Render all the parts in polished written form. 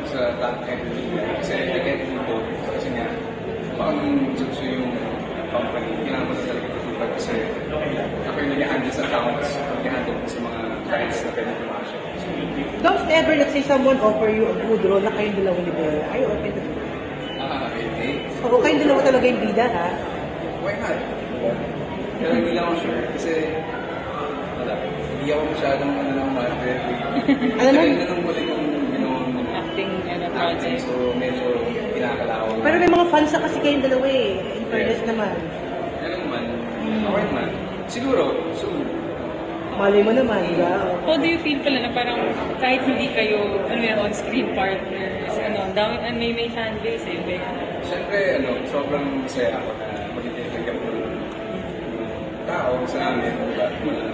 sa lahat ng kasi I can't do both. Kasi nga, baka maging suso yung company, kailangan mo na talaga tutupad kasi ako yung nag-handle sa accounts, nag-handle sa mga clients na pwede pumasok. Don't ever, let's say someone offer you a good role na kayong dalawa ni Bea, are you open to do? Okay. So, kayong dalawa talaga yung bida, ha? Why not? Pero hindi lang ako sure kasi wala. Hindi ako masyadong market. Alam mo? Tagal na nung muli kong Acting project. So medyo kinakalawang. Pero may mga fans na kasi kayong dalawa eh. In fairness naman. Ano naman? Okay naman. Siguro, soon. Malay mo naman, di ba? How do you feel pala na parang kahit hindi kayo on-screen partners, may fan base eh, Bea? Siyempre, sobrang masaya ako na magiging kami ng tao sa amin. Diba?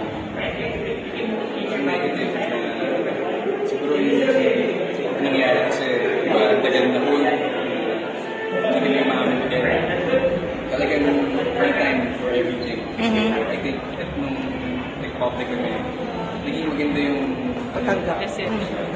Negative na siguro yung nangyari kasi diba, tagal na hul. Hindi kami maamin together. Talagang may time for everything. I think at nung nag-public kami, naging maganda yung Patanggap. Kasi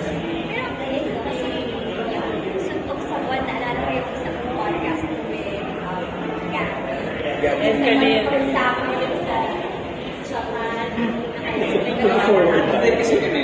hindi kasi kami,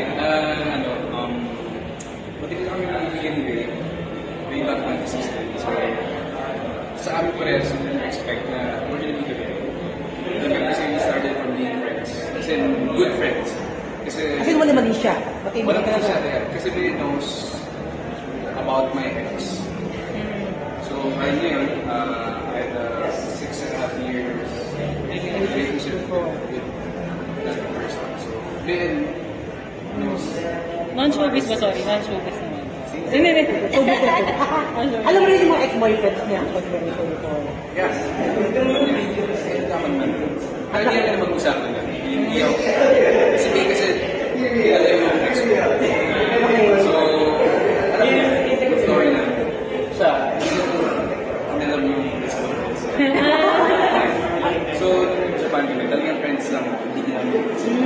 matigal kami magbibigyan ni Bea. May back system. So, sa amin parehas, hindi expect na we're gonna be together. Kasi we started from being friends. As in, good friends. Kasi mali siya. Walang mali siya. Kasi Bea knows about my ex. So, I knew I had a 6.5 years relationship with that person. So, Bea knows. non-showbiz ba? Sorry, non-showbiz naman. Hindi. Alam mo rin yung mga ex-boyfriends niya pag ganito before. Yeah. Dapat man. Kaya hindi na mag-usapan na. Hindi ako. Kasi Bea kasi kilala yung ex ko. So, alam mo, yung story na siya, alam yung ex-boyfriends. So, sa pandemic, talagang friends lang, hindi namin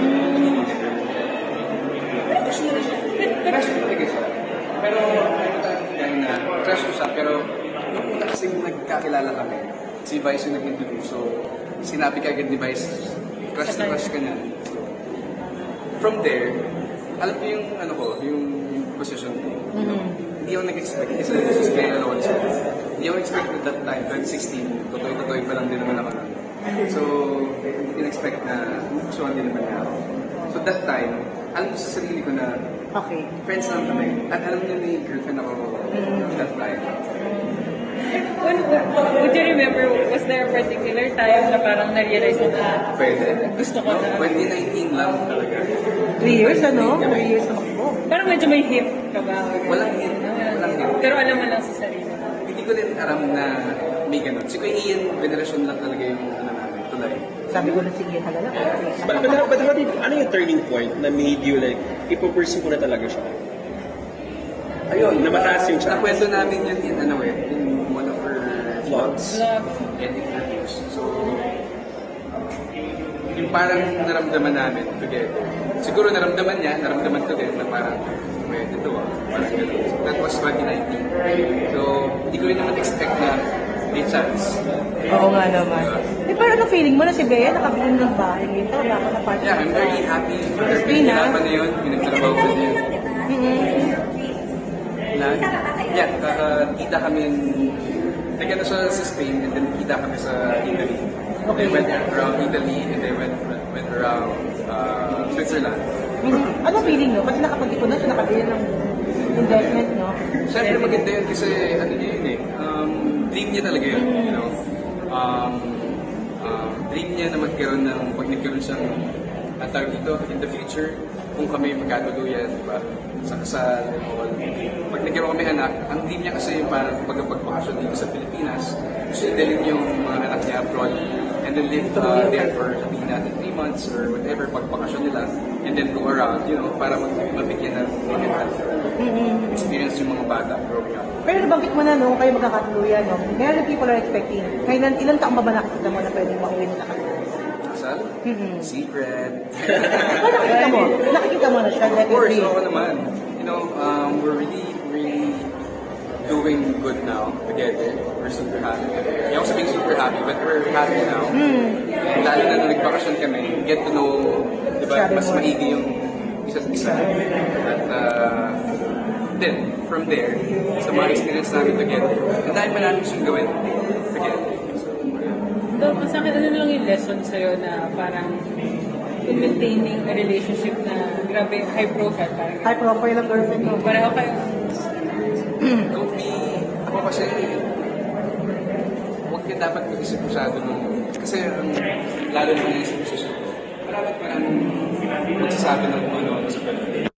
crush ko talaga siya. Pero, crush ko siya, pero nung una kasi nagkakilala kami, si Vice yung nag-interview, so sinabi ka agad ni Vice, crush na crush ka niya. From there, alam ko yung, yung position ko. Hindi ako nag-expect, kasi this is Bea Alonzo. Hindi ako expect at that time, 2016, totoy-totoy pa lang din naman ako. So, in-expect na gustuhan din naman niya ako. So that time, alam ko sa sarili ko na friends lang kami. At alam niya may girlfriend ako that time. Would you remember, was there a particular time na parang na-realize mo na gusto ko na? 2019 lang talaga. 3 years, 3 years na ako. Parang medyo may hint ka ba? Walang hint. Pero alam mo lang sa sarili. Hindi ko rin alam na may ganun. Siguro Ian, veneration lang talaga yung namin, tulay. Sabi ko na sige, halala ko. But how did, ano yung turning point na made you like, ipo-pursue ko na talaga siya? Ayun, na mataas yung chance. Nakwento namin yun in one of her vlogs and interviews. So, yung parang naramdaman namin together. Siguro naramdaman ko din na parang, well, ito parang gano'n. So, that was 2019. So, hindi ko rin naman expect na may chance. Oo nga naman. Pero ano feeling mo na si Bea nakabili ng bahay ngayon? Tama ka na party. Yeah, I'm very happy for her. Pinagtrabaho na yun, pinagtrabaho ko niya. Yeah, kita kami, nagkita siya sa Spain and then kita kami sa Italy. They went around Italy and they went around Switzerland. Ano feeling no? Kasi nakapag-ipon na siya, nakabili ng investment, no? Siyempre maganda yun kasi ano niya yun eh. Dream niya talaga yun, you know. Dream niya na magkaroon ng, pag nagkaroon siyang tawag dito, in the future, kung kami magkatuluyan, diba? Sa kasal, pag nagkaroon kami anak, ang dream niya kasi yung parang pagpapakasyon dito sa Pilipinas, gusto niya dalhin yung mga anak niya abroad, and then live there for sabihin natin 3 months or whatever, pagpakasyon nila, and then go around, you know, para mabigyan ng experience yung mga bata growing up. Pero nabanggit mo na no, kayo magkakatuluyan, no? Meron people are expecting. Kailan, ilang taong ba nakikita mo na pwedeng mauwi nila ka? Kasal? Secret. Nakikita mo na siya. Of course, oo naman. You know, we're really doing good now together. We're super happy. Hindi ako sabing super happy, but we're happy now. And lalo na nung nagbakasyon kami, get to know, di ba, mas maigi yung isa't isa. At then, from there, sa mga experience namin together, ang dahil pa namin siyang gawin together. So, Sa akin, ano lang yung lesson sa'yo na parang in maintaining a relationship na grabe, high profile parang. High profile ang girlfriend ko. Pareho kayo. don't be, ako kasi, huwag ka dapat mag-isip masyado nung, kasi lalo na yung isip ko, dapat parang magsasabi ng ano sa pala.